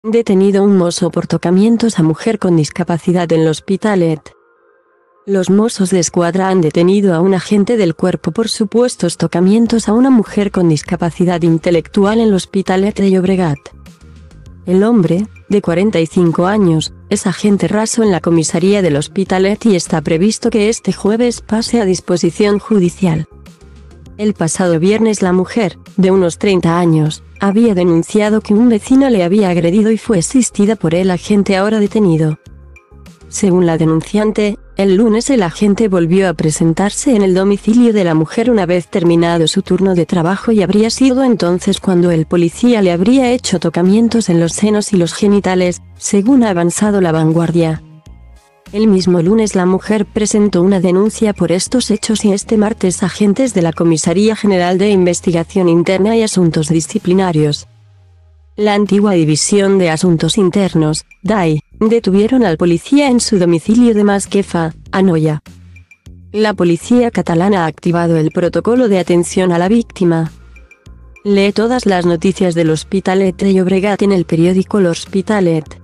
Detenido un mozo por tocamientos a mujer con discapacidad en l'Hospitalet. Los mozos de escuadra han detenido a un agente del cuerpo por supuestos tocamientos a una mujer con discapacidad intelectual en l'Hospitalet de Llobregat. El hombre, de 45 años, es agente raso en la comisaría del Hospitalet y está previsto que este jueves pase a disposición judicial. El pasado viernes la mujer, de unos 30 años, había denunciado que un vecino le había agredido y fue asistida por el agente ahora detenido. Según la denunciante, el lunes el agente volvió a presentarse en el domicilio de la mujer una vez terminado su turno de trabajo y habría sido entonces cuando el policía le habría hecho tocamientos en los senos y los genitales, según ha avanzado La Vanguardia. El mismo lunes la mujer presentó una denuncia por estos hechos y este martes agentes de la Comisaría General de Investigación Interna y Asuntos Disciplinarios, la antigua División de Asuntos Internos, DAI, detuvieron al policía en su domicilio de Masquefa, Anoia. La policía catalana ha activado el protocolo de atención a la víctima. Lee todas las noticias del Hospitalet de Llobregat en el periódico L'Hospitalet.